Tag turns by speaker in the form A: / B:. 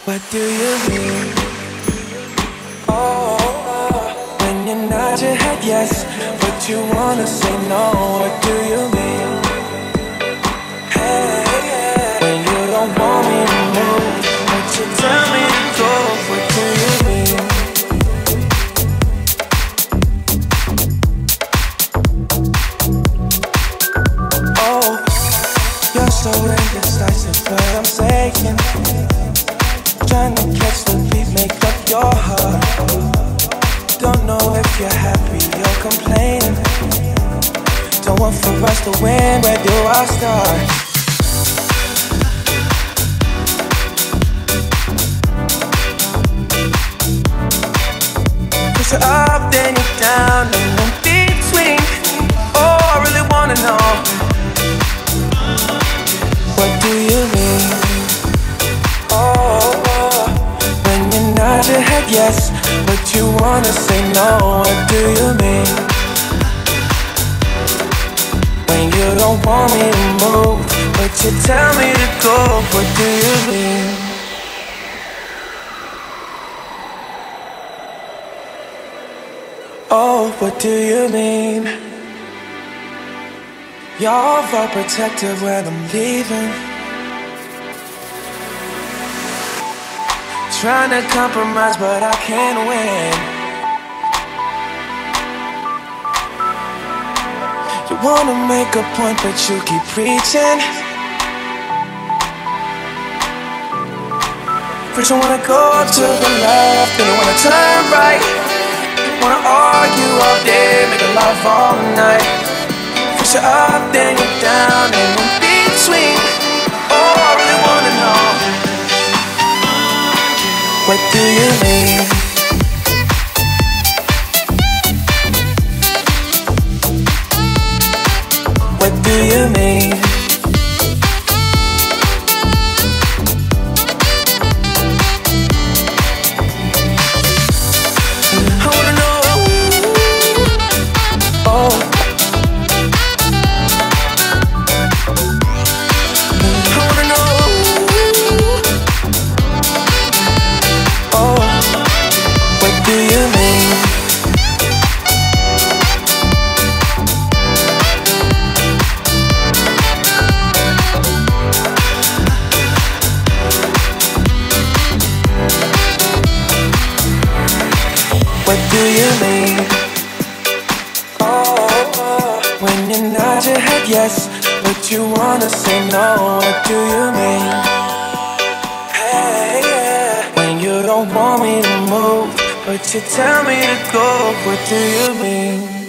A: What do you mean? Oh, when you nod your head yes, but you wanna say no. What do you mean? Hey, yeah. When you don't want me to move, but you tell me to go. What do you mean? Oh, you're so indecisive, but I'm saying, trying to catch the beat, make up your heart. Don't know if you're happy or complaining. Don't want for us to win, where do I start? Push it up, then you're down, and in between. Oh, I really wanna know, what do you mean? Oh, when you nod your head yes, but you wanna say no. What do you mean? When you don't want me to move, but you tell me to go. What do you mean? Oh, what do you mean? You're overprotective when I'm leaving, trying to compromise, but I can't win. You wanna make a point, but you keep preaching. First you wanna go to the left, then you wanna turn right. Wanna argue all day, make love all night. First you're up, then you're down, and in between. Oh, I really wanna know, what do you mean? What do you mean? I wanna know. Oh, I wanna know. Oh, what do you mean? What do you mean? Oh, when you nod your head yes, but you wanna say no. What do you mean? Hey, yeah. When you don't want me to move, but you tell me to go. What do you mean?